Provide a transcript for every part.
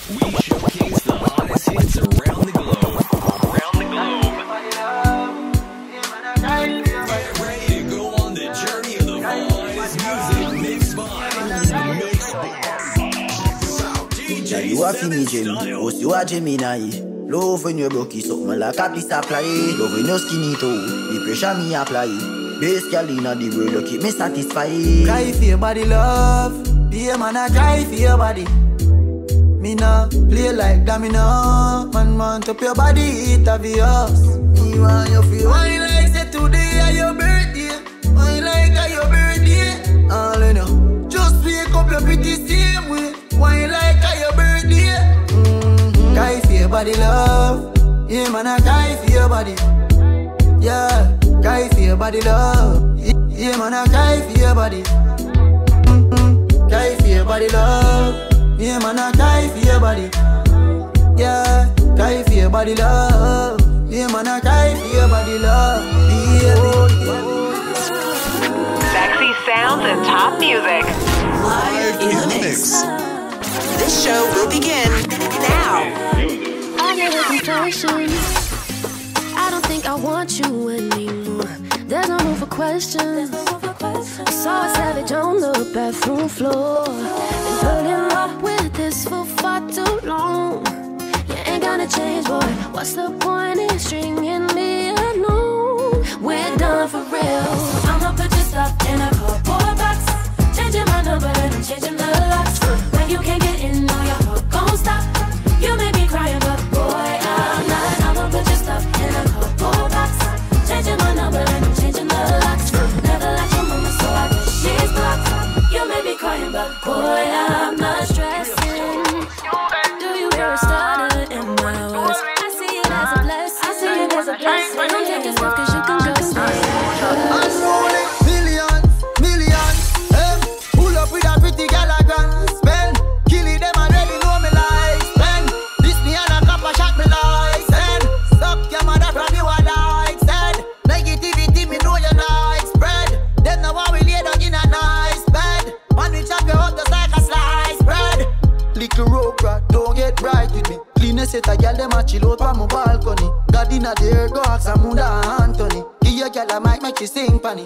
We showcase the hottest hits around the globe. Get ready to go on the journey of the finest music mixed by. Yeah, you are feeling Jimmy, post you are Gemini. Love when you broke it, something like a piece apply. Love when you skinny too, the pressure me apply. Base girl inna the world, you keep me satisfied. Cry for your body, love. Be a man, I cry for your body. Me nah play like domino. Man want up your body, it obvious. Me want you feel wine like say today are your birthday. Wine like a your birthday. All you know, just wake up your pretty same way. Wine like a your birthday. Cry for your body, love. Yeah, man, I cry for your body. Yeah, cry for your body, love. Yeah, man, I cry for your body. Cry for your body, love. Yeah, man, I cry for your body. Yeah, cry for your body, love. Yeah, man, I cry for your body, love. Sexy sounds and top music. Live in the mix. This show will begin now. I never confessions. I don't think I want you anymore. There's no room for questions. I saw a savage on the bathroom floor. Been putting up with this for far too long. You ain't gonna change, boy. What's the point in stringing me along? We're done for real. I'ma put your stuff in a cardboard box. Changing my number and I'm changing the locks. When you can't get in, now your heart gon' stop. You make me crying, but boy, I'm not. I'ma put your stuff in a cardboard box. Changing my number and I'm changing the locks. Never like your mama, so I guess she's blocked. You may be crying, but boy, I'm not stressing. Do you hear a stutter in my voice? I see it as a blessing. I see it as a blessing. Don't take yourself, cause you can just stay. Unruly, millions, pull up with a pretty gal I grand spend. Kill it, them already know me like spend. This me and a copper shot me like send. Suck your mother from you a like send. Negativity me know you like spread. Them now we lay down in a nice bed. Man we chop your out just like a slice bread. Little rope rat, don't get bright with me. Cleanest set a gal dem a chill out on my balcony. God inna the air, go ask Amunda Anthony. Give your gal a mic, make she sing panny.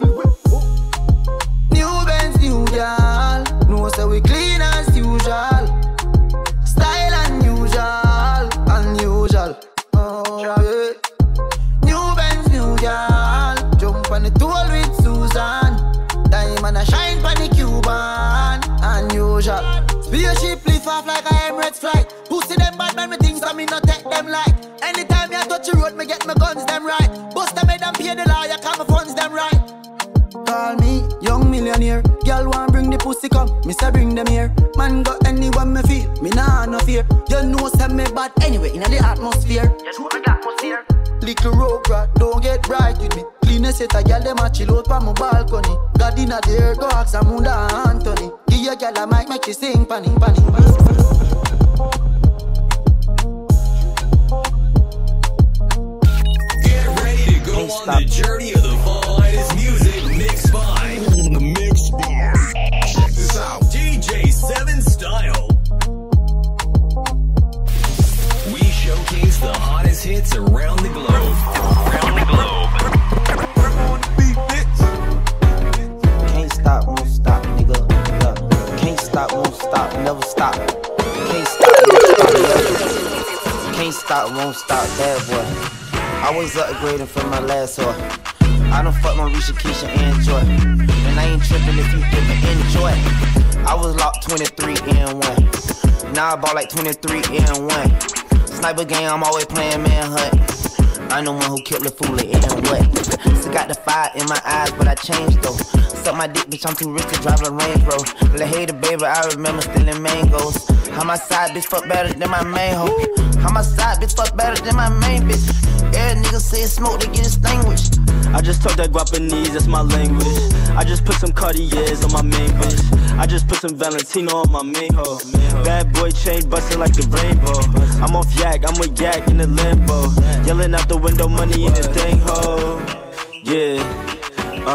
New Benz, new gal. No say we clean as usual. Style unusual, unusual. Oh yeah. New Benz, new gal. Jump on the toll with Susan. Diamond a shine pan the Cuban. Unusual. Spaceship lift off like a Emirates flight. Pussy them bad man, me things so me not take them like. Anytime me a touch the road, me get my guns them right. Bust them head and pay the lawyer, cause my funds them right. Call me young millionaire. Girl want bring the pussy come, me say bring them here. Man got anyone me feel, me nah no fear. You know say me bad anyway in the atmosphere. Yes, what the atmosphere. Little rope rat, don't get bright with me. Cleanest set a girl dem a chill out on my balcony. God inna the air, go ask Amunda Anthony. Give your girl a mic, make she sing panny. Get ready to go on the journey of the finest music mixed by. Check this out, DJ 7 Style. We showcase the hottest hits around the globe. Can't stop, won't stop, nigga. Yeah. Can't stop, won't stop, never stop. Can't stop, won't stop, never. Can't stop, won't stop, bad boy. Always upgrading from my last whore. I done fuck my Risha, Keisha, and Joy. And I ain't tripping if you didn't enjoy. I was locked 23 and 1. Now I bought like 23 and 1. Sniper game, I'm always playing manhunt. I'm the one who killed the fool and what? Still got the fire in my eyes, but I changed though. Suck my dick, bitch, I'm too rich to drive a Range Rover. La hater, baby, I remember stealing mangoes. How my side bitch fuck better than my main hoe. How my side bitch fuck better than my main bitch. Every nigga say smoke, they get extinguished. I just talk that Guapanese, that's my language. I just put some Cartiers on my main bitch. I just put some Valentino on my main hoe. Bad boy chain bustin' like the rainbow. I'm off yak, I'm with yak in the limbo. Yelling out the window, money in the dang hoe. Yeah,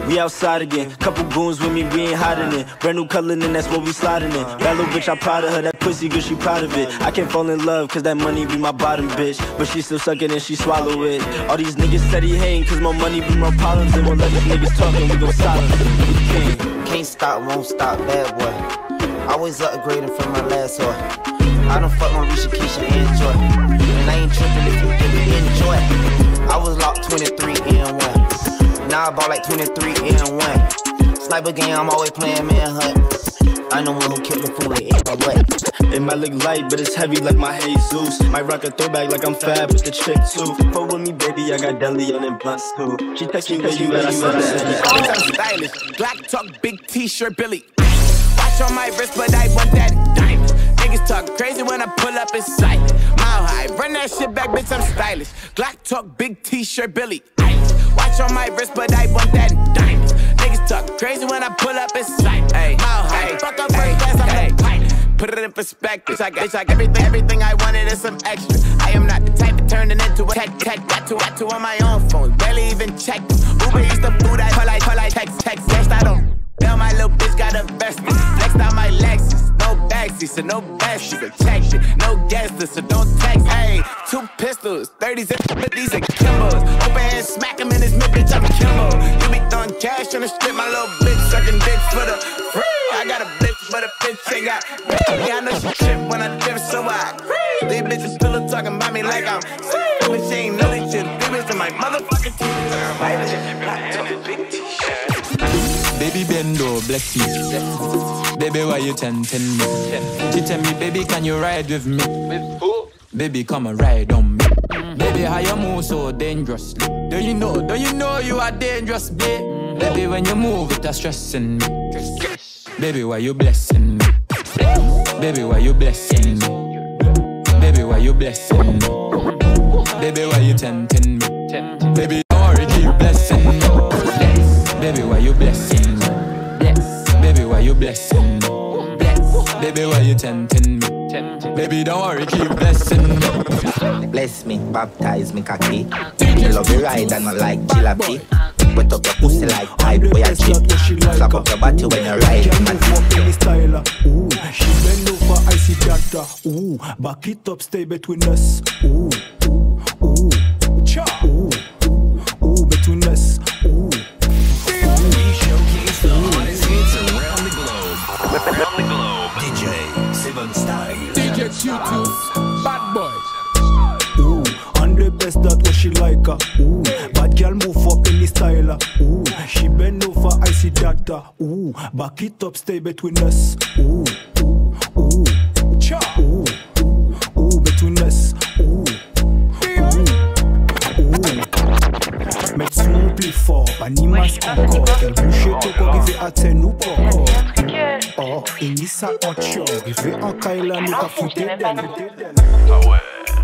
We outside again. Couple goons with me, we ain't hiding it. Brand new color, and that's what we sliding in. That little bitch, I'm proud of her. That pussy good, she proud of it. I can't fall in love, cause that money be my bottom, bitch. But she still suck it and she swallow it. All these niggas said he hating, cause more money be more problems. And won't let these niggas talk and we gon' silence. Can't stop, won't stop, bad boy. Always upgrading from my last whore. I done fuck my Risha, Keisha, and Joy. And I ain't tripping if you really enjoy. I was locked 23 and 1. Now I bought like 23 and 1. Sniper game, I'm always playing manhunt. I know one who killed the fool in my butt. It might look light, but it's heavy like my Jesus. Might rock a throwback like I'm fab with the chick too. Fuck with me, baby, I got deli on and blunts too. She text me where you at, I said I'm stylish, black talk, big t-shirt, Billy. Watch on my wrist, but I want that diamond. Niggas talk crazy when I pull up in sight. Mile high, run that shit back, bitch, I'm stylish. Black talk, big t-shirt, Billy. Watch on my wrist, but I want that diamond. Niggas talk crazy when I pull up in sight. Mile high, fuck up first class, I'm the pilot. Put it in perspective. I got everything I wanted and some extra. I am not the type of turn it into a tech. Got two on my own phone, barely even check them. Uber eats the food I pull like text. Flexed out on. Now my little bitch got a vested. Flexed out my Lexus. No backseat, so no bestie. Protection, no guest list, so don't text. Hey, 2 pistols, 30s and 50s and Kimbals. Open hand, smack him in his mid, bitch, I'm Kimbo. You be throwing cash on the strip, my little bitch sucking dicks for the free. I got a bitch, but a bitch ain't got me. Yeah, I know she trip when I dip, so I agree. These bitches still talking about me like I'm sick. But she ain't know they shit. These bitches in my motherfucking teeth. Big t-shirt. Baby Bendo, bless you. Baby, why you tempting me? She tell me, baby, can you ride with me? With who? Baby, come and ride on me. Baby, how you move so dangerously? Do you know you are dangerous, babe? Baby, when you move, it's stressing me. Baby, why you blessing me? Baby, why you blessing me? Baby, why you blessing me? Baby, why you tempting me? Baby, don't worry, keep blessing me. Baby, why you blessing me? Baby, why you blessing me? Baby, why you tempting me? Baby, don't worry, keep blessing me. Bless me, baptize me, cocky. Me love you ride and I like jalopy. Wet up your pussy like pipe where you chip. Slap up your body when you ride. Ooh, she bend over, I see that. Ooh, back it up, stay between us. Ooh, ooh, cha. Ooh, ooh, between us. Ooh. Showcase the hottest hits around the globe. DJ Seven Style. DJ Q2, bad boy. Ooh, and the best that what she like. Ooh, bad girl move up in the style. Ooh, she bend over, I see that. Ooh, back it up, stay between us. Ooh, ooh, ooh, cha. Ooh, ooh, between us. Ooh, mettre son plus fort, animage encore. Elle bouche tout quoi qui fait atteindre nous pas. Oh, il dit ça en chor. Il fait en Kaila, nous qu'a fouté d'elle. Ah ouais.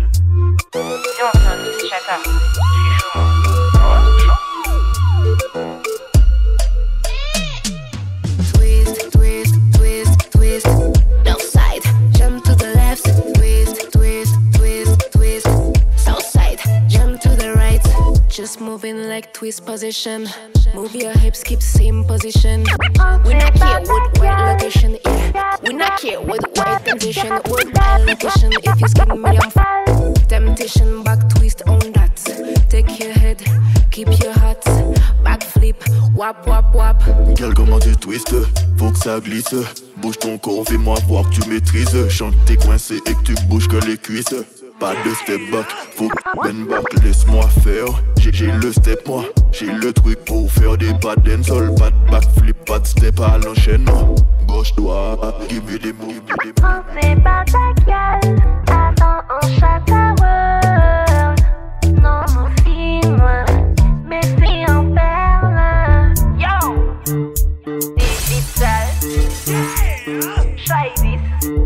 Twist, twist, twist, twist. North side, jump to the left. Twist, twist, twist, twist. South side, jump to the right. Just moving like twist position. Move your hips, keep same position. We not care what right location, yeah. We not care what right condition, what right location. If you skip me, I'm temptation, back twist on that. Take your head, keep your heart. Back flip, wap wap wap. Girl, comment tu twistes? Faut que ça glisse. Bouge ton corps, fais-moi voir que tu maîtrises. Chante t'es coincé et que tu bouges que les cuisses. Pas de step back, faut que ben back, laisse-moi faire. J'ai le step moi, j'ai le truc pour faire des pas dancehall. Pas de backflip, pas de step à l'enchaînement. Gauche droite, give me des moves. On fait pas ta gueule, attends on chaque hour. Non mon film, mais c'est en perle. Yo, digital, try this.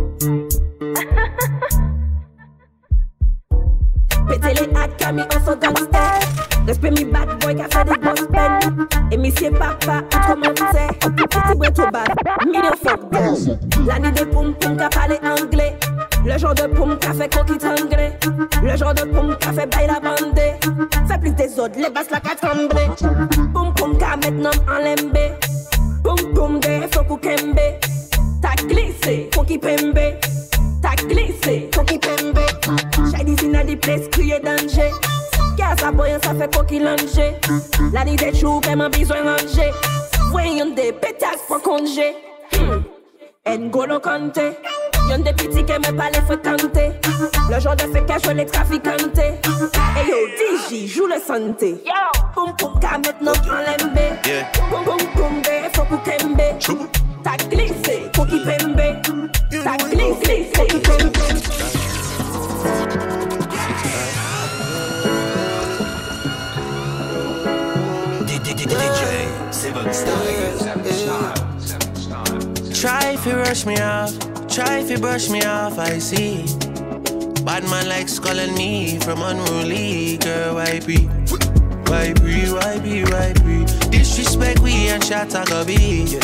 Péter les hacks, Camille, on s'en gangster. Respect mi bad boy qui a fait des grosses peines. Et mi c'est papa, autrement c'est. Petit boy tout bad, million fuck girl. L'année de poum poum qui a parlé anglais. Le genre de poum qui a fait coquille anglais. Le genre de poum qui a fait bail la bandée. Fait plus des autres, les basses la qu'a tremblé. Poum poum qui a ka maintenant en lembe. Boum boum de faut qu'on kembe. Ta glissé, faut qu'il pembe. Ta glissé, faut qu'il pembe. J'ai dit in a the place, crier danger. Car ça boy, ça fait quoi qu'il longe. La nuit des choux, vraiment besoin ranger. Voyons des pétasses pour congé. N'Golo Kanté. Y'en des petits qui me pas les fréquenter. Le genre de fait que je les trafiquante. Et yo, DJ, joue le santé. Poum poum, ka maintenant en lembe. Poum poum poum, de faut qu'on kembe. Ta glissé, faut qu'il pembe. Ta glissé, faut qu'il pembe. DJ 7 Style. Try if you rush me off, try if you brush me off, I see. Bad man likes calling me from unruly, girl, why be? Disrespect we and shot a go be.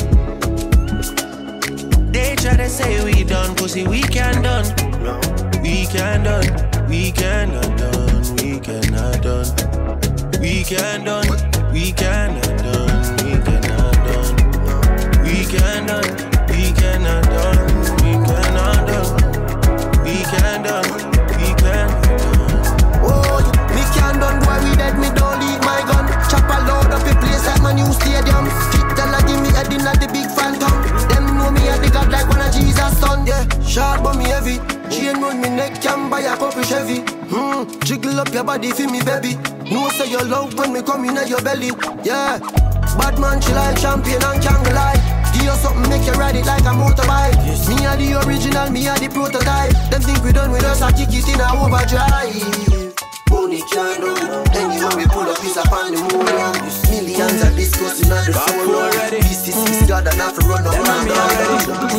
They try to say we done, pussy we can done. We can done, we cannot done, we cannot done. We can done, we cannot done, we cannot done. We can done. We cannot done, we cannot done, we can done, we can done. Oh, me can done, boy, we dead, me don't leave my gun. Chop a load up a place like my new stadium. Street teller give me head in at the big phantom. Them know me at the god like one of Jesus' son. Yeah, sharp but me heavy. Chain round me neck, can buy a couple Chevy. Jiggle up your body for me, baby. No say you love when me come in at your belly. Yeah, bad man, she like champion and can't lie. Give you something, make you ride it like a motorbike. Me are the original, me are the prototype. Them think we done with us, I kick it in a overdrive. Money can't do. Anyway, we pull up, it's up on the moon. Millions of discussing on the phone. BC6 God and have to run up and down.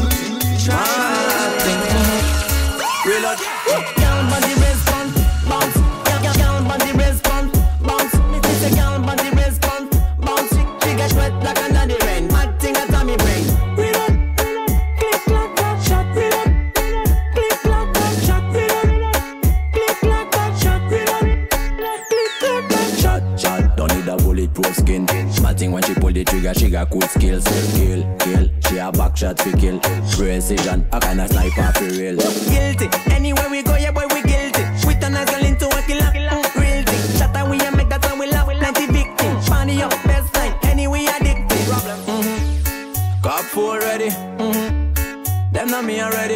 Reload. Down on the response, bounce. Down on the response, bounce. It's a down on the response, bounce. She get wet like another rain. Mad thing at me brain. Reload. Click like that shot. Reload. Click like that shot. Reload. Click like that shot. Reload. Click like that shot. Shot. Don't need a bulletproof skin. Mad thing when she pull the trigger, she got cool skills. Kill. She a back shot for kill. Precision, a kind of sniper for real. Guilty. Anywhere we go, yeah boy, we guilty. We turn us girl into a killer. Real thing. Shut up, we a make that time we love. Plenty victim. Funny up, best time. Anyway, addicted. Cop 4 ready. Them not me already.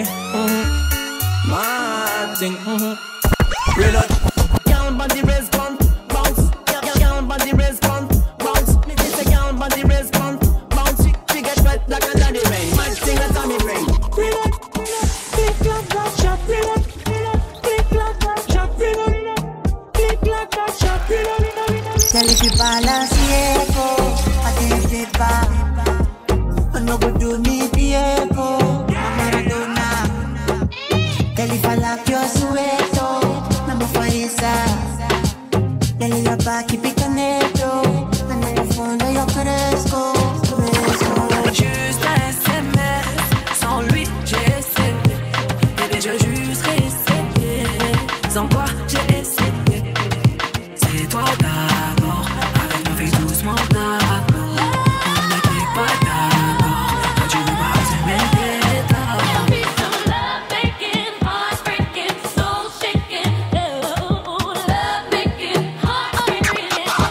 Mad thing. Reload. Down on the response, bounce. Down on the response, bounce. It's a down on the response. She get wet like a daddy rain. Mad thing at me brain. Reload. Click like that shot. Reload. Click like that shot. Reload. Click like that shot. Reload. Tell if you balance echo, I think it back. I no go do me echo. Maradona. Tell if I like your sueto, number 4 is tell your back keep it conecto. I know you fondo yo fresco. Juste un SMS, sans lui j'ai essayé. Bébé je juste essayé, sans quoi j'ai essayé. C'est toi d'abord, avec nous fais doucement d'accord. On n'était pas d'accord, quand tu veux pas se mettre d'état. Be some love making, heart breaking, soul shaking. Love making, heart breaking.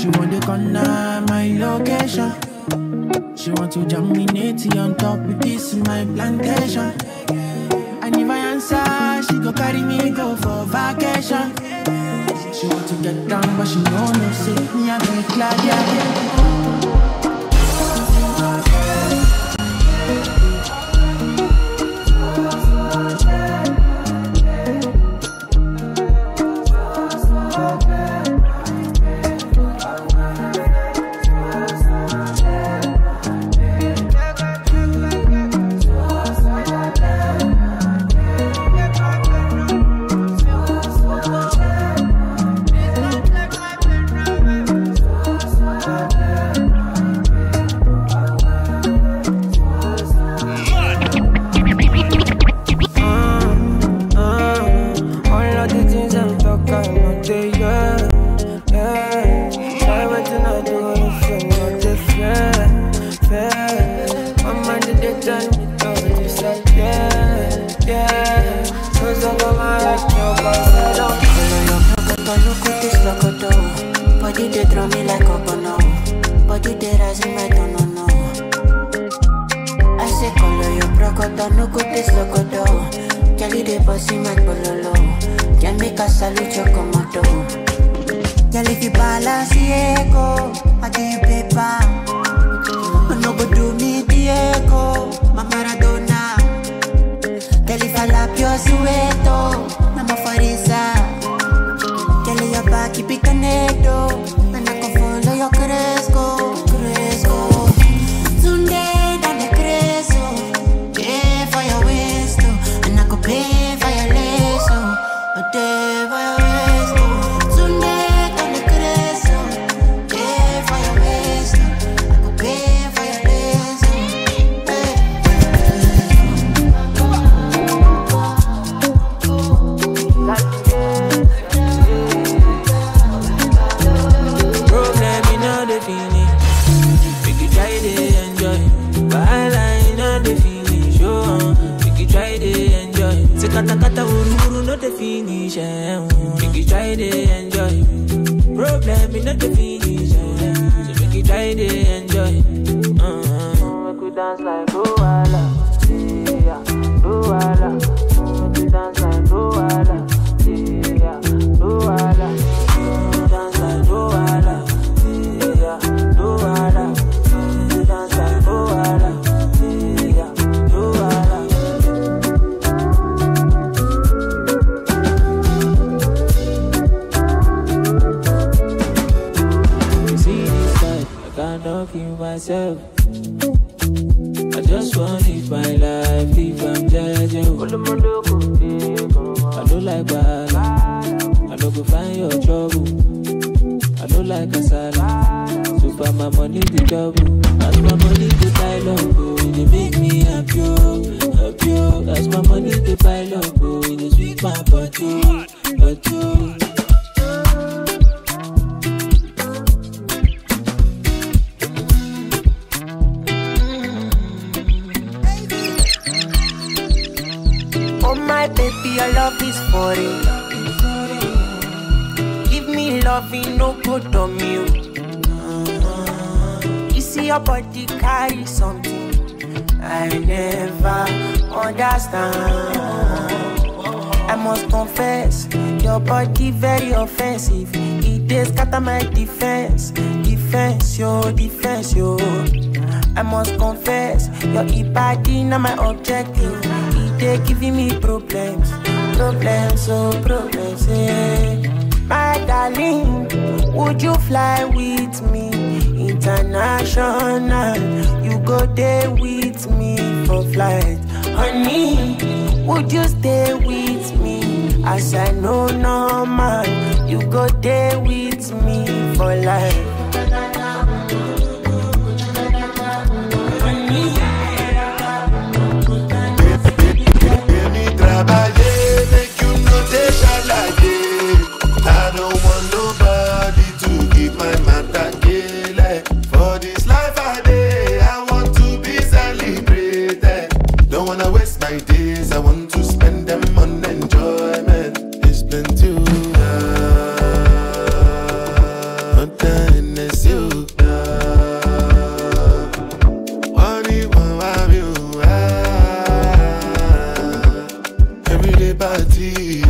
She want the corner, my location. She want to jam me natty on top of this my plantation. And if I answer, she go carry me go for vacation. She want to get down, but she know no say me I be glad, yeah. Body they throw me like a bono. Body they rise me, I don't know. I say color your brocodo, no good this locodo. Kelly they bossy my bololo. Can make a salute your commando. Girl if you balance Diego, I give you paper. No go do me Diego, my Maradona. Girl if I lap your sueto, I'm a farisa. Girl your back keep it connected, and I can follow your cresco, cresco. Tunde dale creso, pay for your waist, and I could pay for your lace, a day for your waist. Tunde dale creso, pay for your waist, I could pay for your lace. Problem in all the feeling, we could try to enjoy. While I know the feeling, show we could try to enjoy. Se kata kata uru uru no the finish, we could try to enjoy. Problem in all the finish, so we could try to enjoy. We could dance like Luala, yeah, Luala. We could dance like Luala, yeah, Luala. Dance like Luala. Myself, I just want to live my life, if I'm judging. I don't like bad, I don't go find your trouble. I don't like a salad, so far my money be double. As my money to pile up, it make me happy, happy. As my money to pile up, it sweet my body, body. My baby, your love is for it. Give me loving, no good on you. You see your body carry something I never understand. I must confess, your body very offensive. It is scatter my defense, defense, yo, defense, yo. I must confess, your body not my objective. They giving me problems, problems, oh problems, yeah. My darling, would you fly with me international? You go there with me for flight, honey. Would you stay with me? As I know normal, you go there with me for life. Make you know they shall like it. I don't want nobody to give my matter like. For this life I day, I want to be celebrated. Don't wanna waste my days, I want to spend them on enjoyment. It's been too hard, party.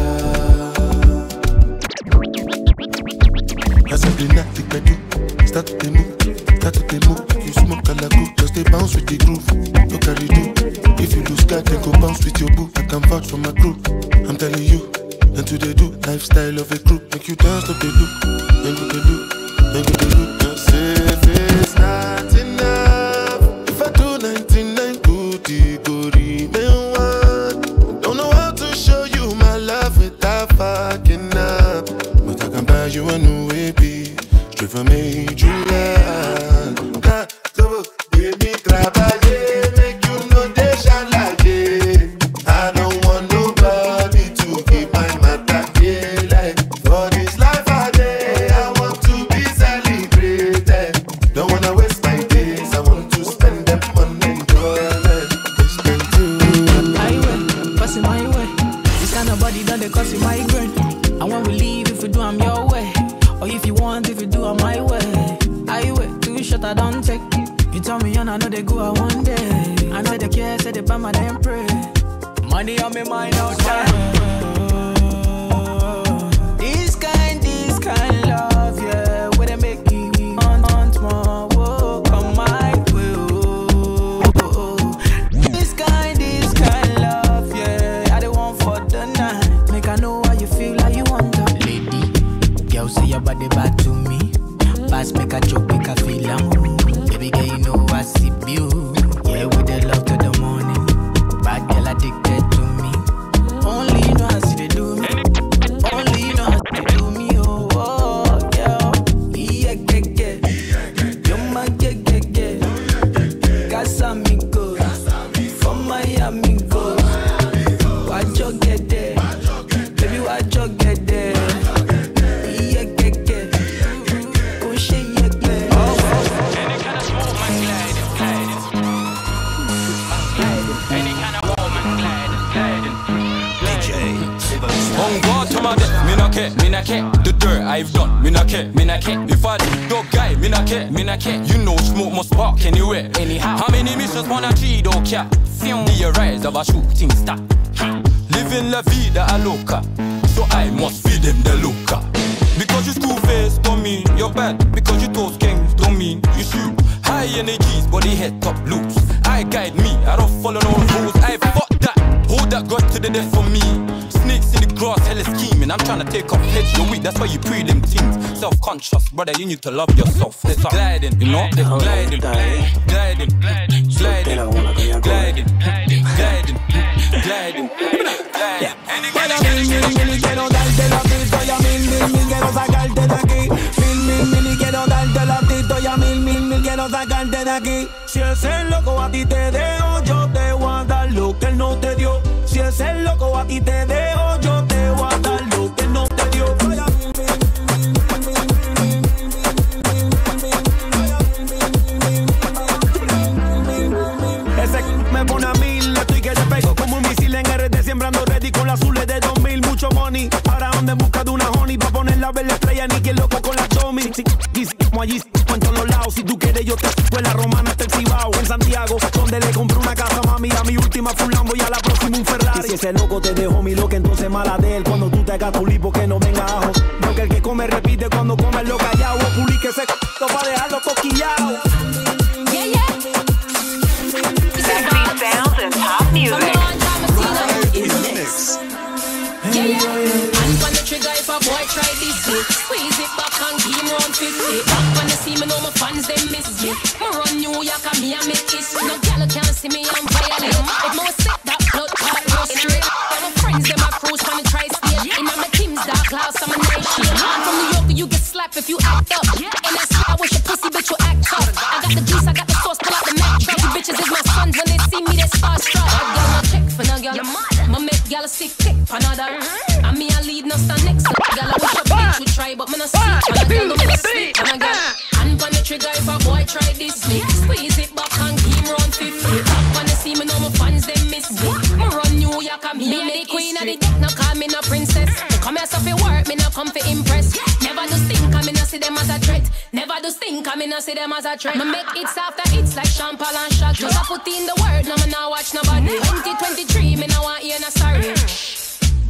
As I play not the bedroom, start to move, you smoke a lago, just they bounce with the groove. No carry do, if you lose God, then go bounce with your boo. I can vouch for my crew, I'm telling you. And to they do, lifestyle of a crew. Make you dance to the loop, then go the loop, then go the loop. Just say if it's not enough, if I do 99 goody, go remain one. Don't know how to show you my love without fucking up, but I can buy you a new baby, straight from Adrian. Give me traballe, make you know they shall like it. I don't want nobody to keep my matter here. Like for this life I day, I want to be celebrated. Don't wanna waste my days, I want to spend them on enjoyment. My way, passing my way. This kind of body done they cause you migraine. I want to leave if you do I'm your way, or if you want if you do I'm my way. I wait, too short I don't take. You tell me and I know they go out one day. I know they care, say they buy them pray. Money on me mind all time. This kind love, yeah, where they make you want more. Whoa, come my way. This kind love, yeah, I don't want for the night. Make I know how you feel, like you want that. Lady, girl, say your body back to me. Pass, make a joke, make a feel I'm baby girl, you know I see you. Yeah, with the love to the morning. Bad girl addicted to me. Only you know how see they do me. Only you know how they do me. Oh, oh, yeah. Yeah, yeah. You're my yeah. Casamigos. From Miami goes. Why'd you get there? Baby, why'd you get there? Yeah. Oh, shit, yeah. On God to my death, me not care. The dirt I've done, me not care. If I dog guy, me not care. You know smoke must spark anywhere, anyhow. How many missions wanna achieve, don't care. The rise of a shooting star. Living la vida a loca, so I must feed them the loca. Because you school face don't mean you're bad. Because you toast gangs don't mean you shoot. High energies, body head top loose. I guide me, I don't follow no rules. I fuck that, hold that God to the death for me. Snakes in the grass, hella scheming. I'm trying to take off heads, you're weak, that's why you pre them things. Self-conscious, brother, you need to love yourself. It's gliding, you know, it's gliding. Quiero darte la pista y a mil quiero sacarte de aquí. Mil quiero darte la pista y a mil quiero sacarte de aquí. Si ese loco a ti te dejo, yo te voy a dar lo que él no te dio. Si ese loco a ti te dejo, yo te voy a dar lo que él no te dio. Ese me pone a mil, estoy que te pego como un misil en RD, sembrando ready con las azules de 2000, mucho money. Ahora ando en busca de una honey, pa' ponerla a ver la estrella, ni quien loco con la chomi. Como allí, en todos los lados, si tú quieres yo te fue la romana hasta el Cibao. En Santiago, donde le compré una casa, mami, a mi última full Lambo y a la próxima un Ferrari. Y si ese loco te dejó mi loca, entonces mala de él. Cuando tú te hagas tu lipo, que no venga ajo. Porque el que come repite cuando come lo callado. O puli que se pa' dejarlo toquillado. Sexy sounds and top music. Hand on the trigger if a boy try this shit. Squeeze it back and give him round 50. Back when they see me, know my fans they miss me. Me run New York and me I make this. No girl can't see me, I'm violent. If me set that blood clot go straight. All my friends them a cruise when me try stage. In my team's dark class, I'm a night shield. From New York you get slapped if you act up. And I say I wish a pussy bitch you act tough. I got the juice, I got the sauce, pull out the Mac truck. You bitches is my sons when they see me they starstruck. Girl no check for no girl. My make girl sick kick for another. And me a lead no stand next to girl. I wish a bitch would try but me no sleep. And a girl no me sleep. And a girl hand on the trigger if a boy try this me. Squeeze it back and give him round 50. Back when they see me know my fans they miss me. Me run New York and me the queen of the deck. No call me no princess. Come here so fi work me no come fi impress. Never do stink I me no see them as a threat. Never do stink I me no see them as a threat. Me make hits after hits like Sean Paul and Shaq. Just a put in the word now me no watch nobody. 2023 me no want hear no sorry.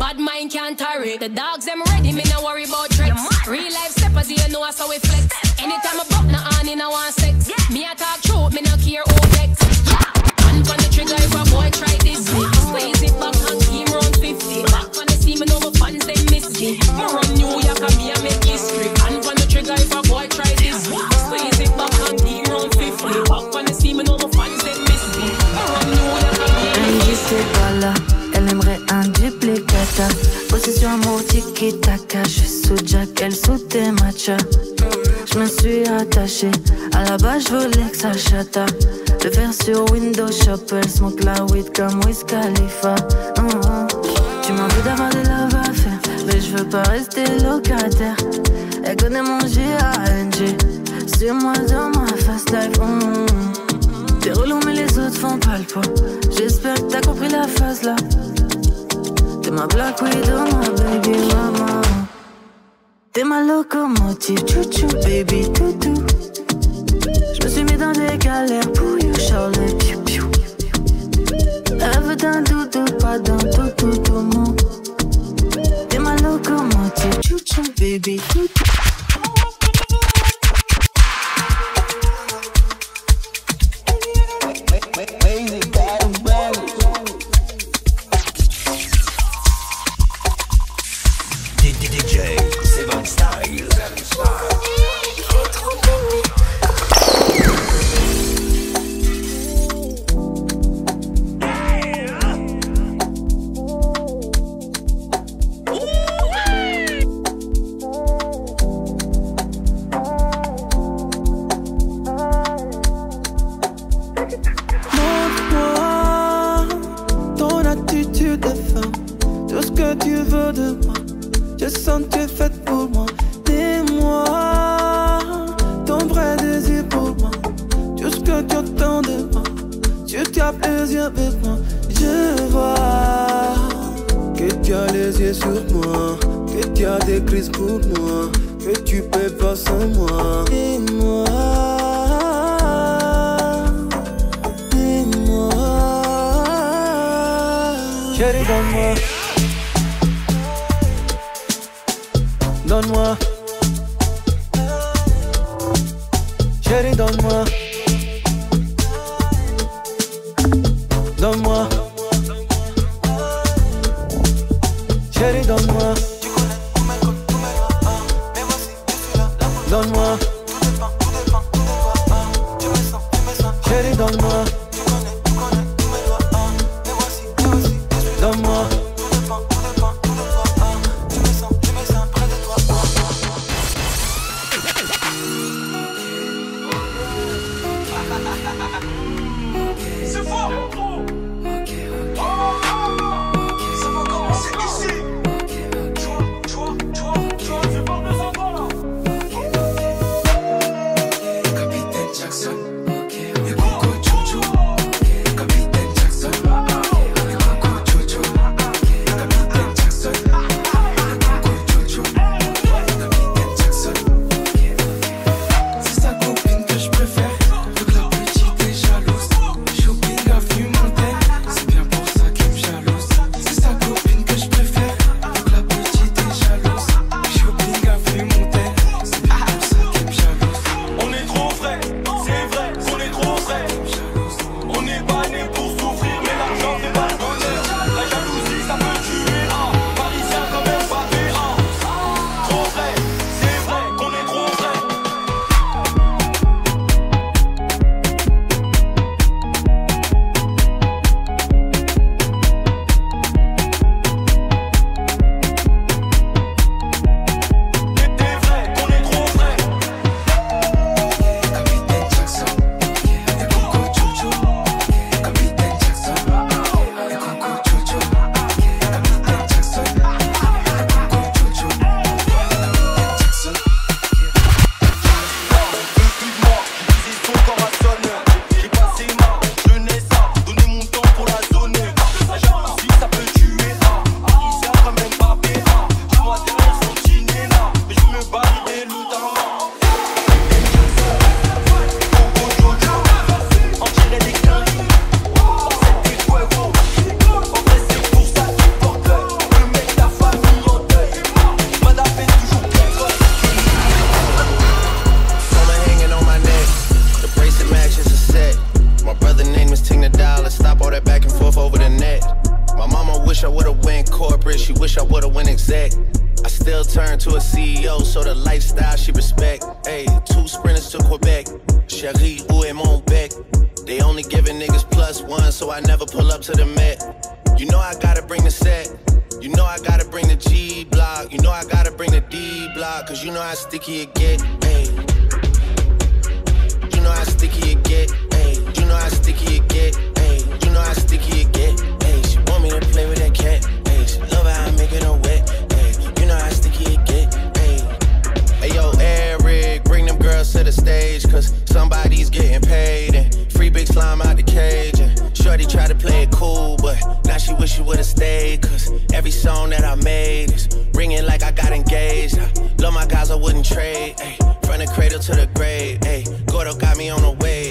mind can't tarry. The dogs them ready, me no worry about threats. Real life steppers, you know how we flex. Anytime I buck, no on in I want sex. Me I talk truth, me no care who vex. Hand on the trigger if a boy try this. Squeeze it back and keep round 50. Back on the scene, me know my fans they miss me. Me run New York and me I make history. Hand on the trigger if a boy try this. Squeeze it back and keep round 50. Back on the scene, me know my fans they miss me. Me run New York and me I make history. Elle aimerait un duplicata. Possession amour tiki-taka. Je suis sous Jack, elle sous tes matchas. Je me suis attaché. À la base, je voulais que ça chata. Le faire sur Windows Shop. Elle smoke la weed comme Wiz Khalifa. Tu m'en veux d'avoir des love à faire, mais je veux pas rester locataire. Elle connaît mon G.A.N.G. Suis-moi dans ma fast life. T'es relou mais les autres font pas le poids. J'espère que t'as compris la phase là. T'es ma Black Widow, ma baby mama. T'es ma locomotive, chouchou, baby toutou. Je me suis mis dans des galères pour you, Charlie, piou piou. Elle veut d'un doudou, pas d'un toutou, tout mon. T'es ma locomotive, chouchou, baby toutou. DJ Seven Style. Montre-moi ton attitude de femme, tout ce que tu veux de moi. Je sens que tu es faite pour moi. Dis-moi ton vrai désir pour moi. Tout ce que tu attends de moi. Tu tapes les yeux avec moi. Je vois que tu as les yeux sur moi, que tu as des crises pour moi, que tu peux pas sans moi. Dis-moi, dis-moi. Chérie, donne-moi. Donne-moi, chérie, donne-moi, donne-moi, chérie, donne-moi, donne-moi, chérie, donne-moi, donne-moi. went corporate, she wish I would've went exec. I still turn to a CEO, so the lifestyle she respect. Ayy, 2 sprinters to Quebec. Cherie, où est mon bec? They only giving niggas +1, so I never pull up to the Met. You know I gotta bring the set. You know I gotta bring the G block. You know I gotta bring the D block. Cause you know how sticky it get. Ayy. You know how sticky it get. Ayy. You know how sticky it get. Ayy. You know how sticky it get. Ayy. She want me to play with that cat. Ayy. She love how I make it her wet. Ayy. You know how sticky it get. Ayy. Hey yo, Eric, bring them girls to the stage. Cause somebody's getting paid. And free big slime out the cage. And shorty try to play it cool, but now she wish she would've stayed. Cause every song that I made is ringing like I got engaged. I love my guys, I wouldn't trade. Ay, from the cradle to the grave. Ay, Gordo got me on the way.